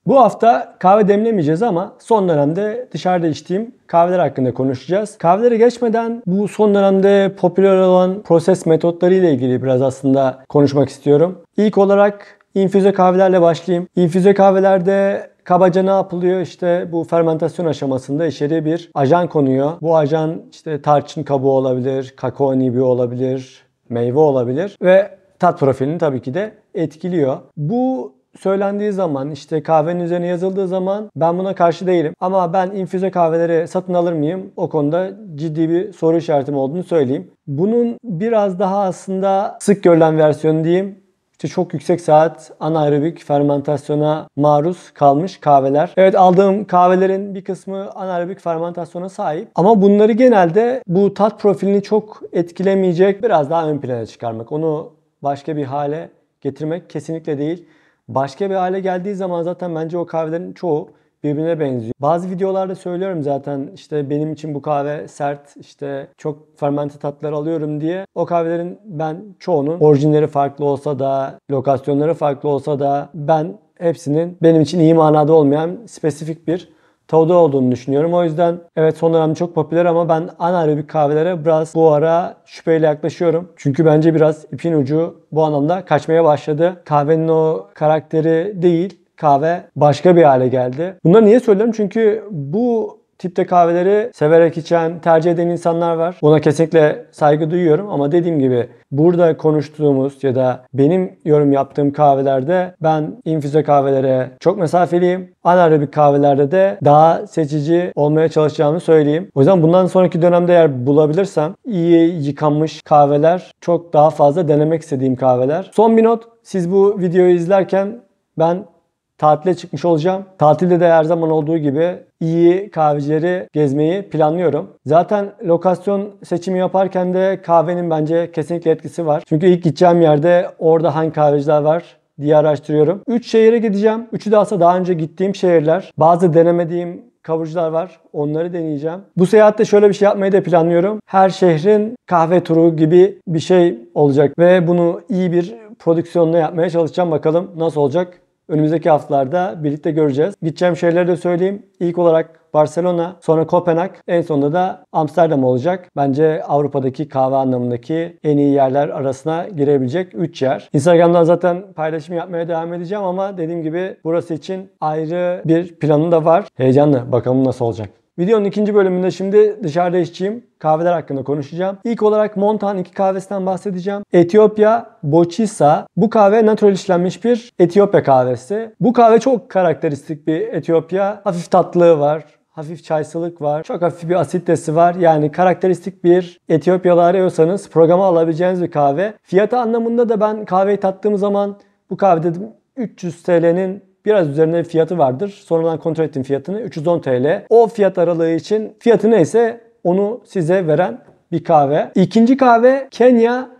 Bu hafta kahve demlemeyeceğiz ama son dönemde dışarıda içtiğim kahveler hakkında konuşacağız. Kahvelere geçmeden bu son dönemde popüler olan proses metotları ile ilgili biraz aslında konuşmak istiyorum. İlk olarak infüze kahvelerle başlayayım. İnfüze kahvelerde kabaca ne yapılıyor? İşte bu fermentasyon aşamasında içeriye bir ajan konuyor. Bu ajan işte tarçın kabuğu olabilir, kakao nibi olabilir, meyve olabilir ve tat profilini tabii ki de etkiliyor. Bu söylendiği zaman, işte kahvenin üzerine yazıldığı zaman ben buna karşı değilim. Ama ben infüze kahveleri satın alır mıyım? O konuda ciddi bir soru işaretim olduğunu söyleyeyim. Bunun biraz daha aslında sık görülen versiyonu diyeyim. İşte çok yüksek saat anaerobik fermentasyona maruz kalmış kahveler. Evet, aldığım kahvelerin bir kısmı anaerobik fermentasyona sahip. Ama bunları genelde bu tat profilini çok etkilemeyecek biraz daha ön plana çıkarmak. Onu başka bir hale getirmek kesinlikle değil. Başka bir hale geldiği zaman zaten bence o kahvelerin çoğu birbirine benziyor. Bazı videolarda söylüyorum zaten işte benim için bu kahve sert, işte çok fermente tatlar alıyorum diye. O kahvelerin ben çoğunun orijinleri farklı olsa da, lokasyonları farklı olsa da ben hepsinin benim için iyi manada olmayan spesifik bir tadı olduğunu düşünüyorum. O yüzden evet, son dönemde çok popüler ama ben anaerobik kahvelere biraz bu ara şüpheyle yaklaşıyorum. Çünkü bence biraz ipin ucu bu anlamda kaçmaya başladı. Kahvenin o karakteri değil, kahve başka bir hale geldi. Bunları niye söylüyorum? Çünkü bu tipte kahveleri severek içen, tercih eden insanlar var. Buna kesinlikle saygı duyuyorum ama dediğim gibi burada konuştuğumuz ya da benim yorum yaptığım kahvelerde ben infüze kahvelere çok mesafeliyim. Anaerobik kahvelerde de daha seçici olmaya çalışacağımı söyleyeyim. O yüzden bundan sonraki dönemde eğer bulabilirsem iyi yıkanmış kahveler çok daha fazla denemek istediğim kahveler. Son bir not. Siz bu videoyu izlerken ben tatile çıkmış olacağım. Tatilde de her zaman olduğu gibi iyi kahvecileri gezmeyi planlıyorum. Zaten lokasyon seçimi yaparken de kahvenin bence kesinlikle etkisi var. Çünkü ilk gideceğim yerde orada hangi kahveciler var diye araştırıyorum. 3 şehire gideceğim. Üçü de aslında daha önce gittiğim şehirler. Bazı denemediğim kavurucular var. Onları deneyeceğim. Bu seyahatte şöyle bir şey yapmayı da planlıyorum. Her şehrin kahve turu gibi bir şey olacak ve bunu iyi bir prodüksiyonla yapmaya çalışacağım. Bakalım nasıl olacak? Önümüzdeki haftalarda birlikte göreceğiz. Gideceğim şehirleri de söyleyeyim. İlk olarak Barcelona, sonra Kopenhag, en sonunda da Amsterdam olacak. Bence Avrupa'daki kahve anlamındaki en iyi yerler arasına girebilecek 3 yer. Instagram'dan zaten paylaşım yapmaya devam edeceğim ama dediğim gibi burası için ayrı bir planım da var. Heyecanlı. Bakalım nasıl olacak. Videonun ikinci bölümünde şimdi dışarıda içtiğim kahveler hakkında konuşacağım. İlk olarak Montagne 2 kahvesinden bahsedeceğim. Etiyopya Boçisa. Bu kahve natural işlenmiş bir Etiyopya kahvesi. Bu kahve çok karakteristik bir Etiyopya. Hafif tatlılığı var. Hafif çaysılık var. Çok hafif bir asiditesi var. Yani karakteristik bir Etiyopyalı arıyorsanız programa alabileceğiniz bir kahve. Fiyatı anlamında da ben kahveyi tattığım zaman bu kahve dedim 300 TL'nin biraz üzerinde bir fiyatı vardır. Sonradan kontrol ettim fiyatını. 310 TL. O fiyat aralığı için fiyatı neyse onu size veren bir kahve. İkinci kahve Kenya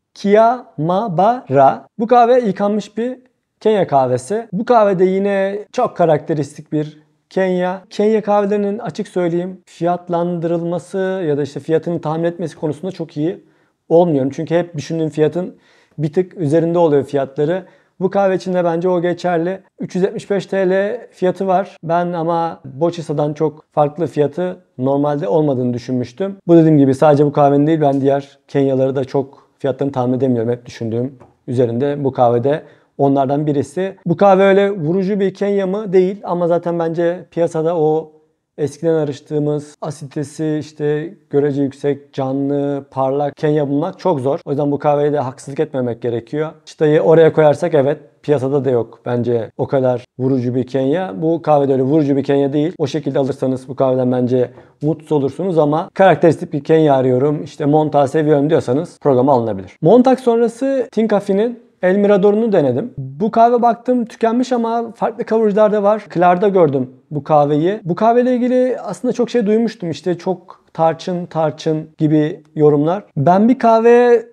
Kiamabara. Bu kahve yıkanmış bir Kenya kahvesi. Bu kahvede yine çok karakteristik bir Kenya kahvelerinin açık söyleyeyim fiyatlandırılması ya da işte fiyatını tahmin etmesi konusunda çok iyi olmuyorum. Çünkü hep düşündüğüm fiyatın bir tık üzerinde oluyor fiyatları. Bu kahve için de bence o geçerli. 375 TL fiyatı var. Ben ama Boçisa'dan çok farklı fiyatı normalde olmadığını düşünmüştüm. Bu dediğim gibi sadece bu kahvenin değil, ben diğer Kenyaları da çok fiyatlarını tahmin edemiyorum. Hep düşündüğüm üzerinde bu kahvede onlardan birisi. Bu kahve öyle vurucu bir Kenya mı? Değil ama zaten bence piyasada o eskiden arıştığımız asiditesi işte görece yüksek, canlı, parlak Kenya bulmak çok zor. O yüzden bu kahveye de haksızlık etmemek gerekiyor. Çıtayı oraya koyarsak evet, piyasada da yok bence o kadar vurucu bir Kenya. Bu kahve de öyle vurucu bir Kenya değil. O şekilde alırsanız bu kahveden bence mutsuz olursunuz ama karakteristik bir Kenya arıyorum, İşte Montauk seviyorum diyorsanız programa alınabilir. Montauk sonrası Tincafi'nin El Mirador'unu denedim. Bu kahve baktım tükenmiş ama farklı kavurucular da var. Clar'da gördüm bu kahveyi. Bu kahveyle ilgili aslında çok şey duymuştum. İşte çok tarçın gibi yorumlar. Ben bir kahve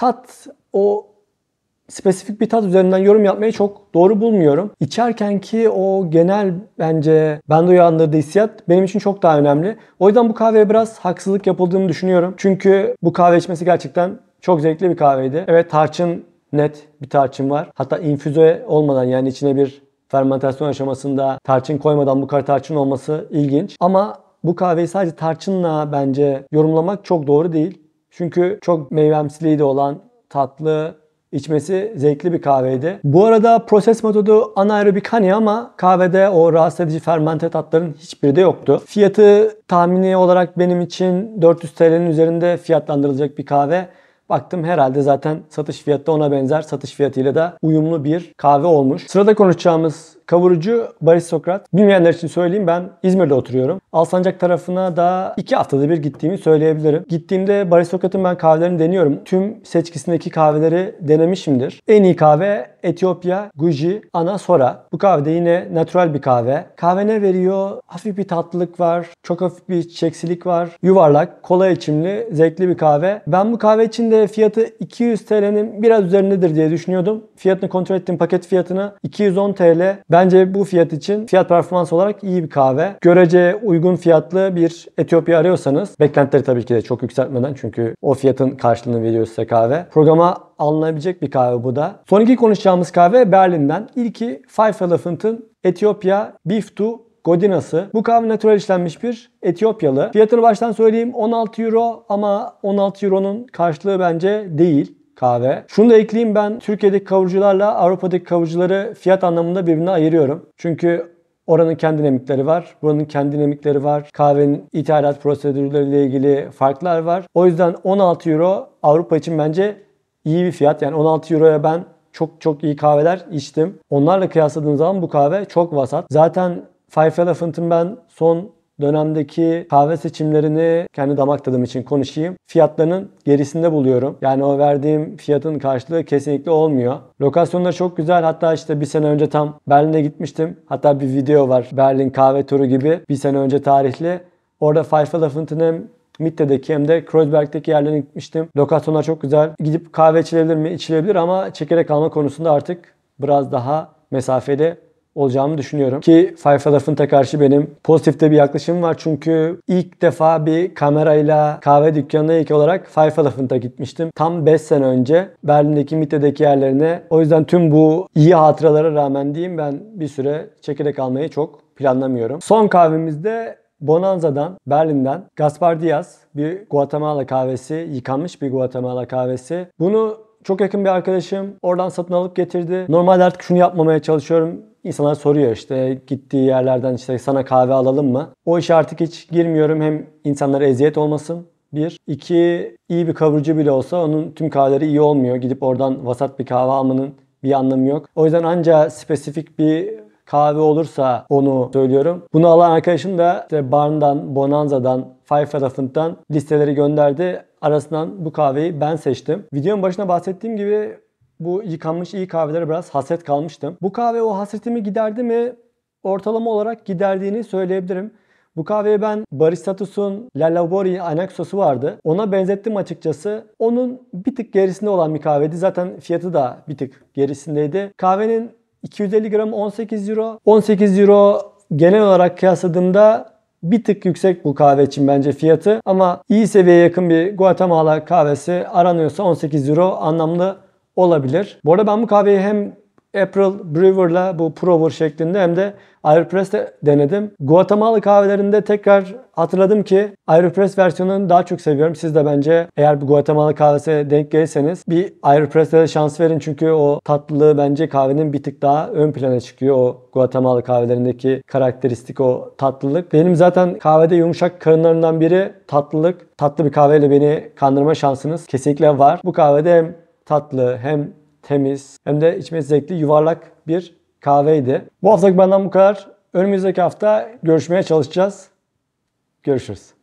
o spesifik bir tat üzerinden yorum yapmayı çok doğru bulmuyorum. İçerken ki o genel bence bende uyandırdığı hissiyat benim için çok daha önemli. O yüzden bu kahveye biraz haksızlık yapıldığını düşünüyorum. Çünkü bu kahve içmesi gerçekten çok zevkli bir kahveydi. Evet, net bir tarçın var. Hatta infüze olmadan, yani içine bir fermentasyon aşamasında tarçın koymadan bu kadar tarçın olması ilginç. Ama bu kahveyi sadece tarçınla bence yorumlamak çok doğru değil. Çünkü çok meyvemsiliği de olan, tatlı, içmesi zevkli bir kahveydi. Bu arada proses metodu anaerobik hani ama kahvede o rahatsız edici fermente tatların hiçbiri de yoktu. Fiyatı tahmini olarak benim için 400 TL'nin üzerinde fiyatlandırılacak bir kahve. Baktım herhalde zaten satış fiyatı da ona benzer. Satış fiyatıyla da uyumlu bir kahve olmuş. Sırada konuşacağımız kavurucu Baristokrat. Bilmeyenler için söyleyeyim, ben İzmir'de oturuyorum. Alsancak tarafına da 2 haftada bir gittiğimi söyleyebilirim. Gittiğimde Baristokrat'ın ben kahvelerini deniyorum. Tüm seçkisindeki kahveleri denemişimdir. En iyi kahve Etiyopya Guji Anasora. Bu kahve de yine natural bir kahve. Kahve ne veriyor? Hafif bir tatlılık var. Çok hafif bir çiçeksilik var. Yuvarlak, kolay içimli, zevkli bir kahve. Ben bu kahve için de fiyatı 200 TL'nin biraz üzerindedir diye düşünüyordum. Fiyatını kontrol ettim, paket fiyatını 210 TL. Bence bu fiyat için fiyat performans olarak iyi bir kahve. Görece uygun fiyatlı bir Etiyopya arıyorsanız, beklentileri tabii ki de çok yükseltmeden, çünkü o fiyatın karşılığını veriyor size kahve. Programa alınabilecek bir kahve bu da. Son iki konuşacağımız kahve Berlin'den. İlki Five Elephant'ın Etiyopya Beef to Godina'sı. Bu kahve natural işlenmiş bir Etiyopyalı. Fiyatını baştan söyleyeyim, 16 euro ama 16 euronun karşılığı bence değil kahve. Şunu da ekleyeyim, ben Türkiye'deki kavurucularla Avrupa'daki kavurucuları fiyat anlamında birbirine ayırıyorum. Çünkü oranın kendi dinamikleri var, buranın kendi dinamikleri var. Kahvenin ithalat prosedürleriyle ilgili farklar var. O yüzden 16 euro Avrupa için bence iyi bir fiyat. Yani 16 euroya ben çok iyi kahveler içtim. Onlarla kıyasladığım zaman bu kahve çok vasat. Zaten Five Elephant'ın ben son dönemdeki kahve seçimlerini kendi damak tadım için konuşayım. Fiyatlarının gerisinde buluyorum. Yani o verdiğim fiyatın karşılığı kesinlikle olmuyor. Lokasyonları çok güzel. Hatta işte bir sene önce tam Berlin'e gitmiştim. Hatta bir video var. Berlin kahve turu gibi. Bir sene önce tarihli. Orada Five Elephant'ın hem Mitte'deki hem de Kreuzberg'deki yerlerine gitmiştim. Lokasyonlar çok güzel. Gidip kahve içilebilir mi? İçilebilir ama çekerek alma konusunda artık biraz daha mesafeli olacağımı düşünüyorum. Ki Five Elephant'a karşı benim pozitif de bir yaklaşımım var. Çünkü ilk defa bir kamerayla kahve dükkanına ilk olarak Five Elephant'a gitmiştim. Tam 5 sene önce Berlin'deki Mitte'deki yerlerine. O yüzden tüm bu iyi hatıralara rağmen diyeyim, ben bir süre çekerek almayı çok planlamıyorum. Son kahvemizde Bonanza'dan, Berlin'den Gaspar Diaz, bir Guatemala kahvesi, yıkanmış bir Guatemala kahvesi. Bunu çok yakın bir arkadaşım oradan satın alıp getirdi. Normalde artık şunu yapmamaya çalışıyorum. İnsanlar soruyor işte gittiği yerlerden işte sana kahve alalım mı? O işe artık hiç girmiyorum. Hem insanlara eziyet olmasın. Bir. İki, iyi bir kavurucu bile olsa onun tüm kahveleri iyi olmuyor. Gidip oradan vasat bir kahve almanın bir anlamı yok. O yüzden anca spesifik bir kahve olursa onu söylüyorum. Bunu alan arkadaşım da işte Barn'dan, Bonanza'dan, Five Elephant'tan listeleri gönderdi. Arasından bu kahveyi ben seçtim. Videonun başına bahsettiğim gibi bu yıkanmış iyi kahvelere biraz hasret kalmıştım. Bu kahve o hasretimi giderdi mi? Ortalama olarak giderdiğini söyleyebilirim. Bu kahveyi ben Baristatus'un La Labori Anaxos'u vardı. Ona benzettim açıkçası. Onun bir tık gerisinde olan bir kahveydi. Zaten fiyatı da bir tık gerisindeydi. Kahvenin 250 gram 18 euro. 18 euro genel olarak kıyasladığımda bir tık yüksek bu kahve için bence fiyatı. Ama iyi seviyeye yakın bir Guatemala kahvesi aranıyorsa 18 euro anlamlı olabilir. Bu arada ben bu kahveyi hem April Brewer'la bu Prover şeklinde hem de Aeropress'te denedim. Guatemala kahvelerinde tekrar hatırladım ki Aeropress versiyonunu daha çok seviyorum. Siz de bence eğer bir Guatemala kahvesine denk gelirseniz bir Aeropress'te de şans verin. Çünkü o tatlılığı bence kahvenin bir tık daha ön plana çıkıyor. O Guatemala kahvelerindeki karakteristik o tatlılık. Benim zaten kahvede yumuşak karınlarımdan biri tatlılık. Tatlı bir kahveyle beni kandırma şansınız kesinlikle var. Bu kahvede hem tatlı hem temiz hem de içmesi zevkli yuvarlak bir kahveydi. Bu haftalık benden bu kadar. Önümüzdeki hafta görüşmeye çalışacağız. Görüşürüz.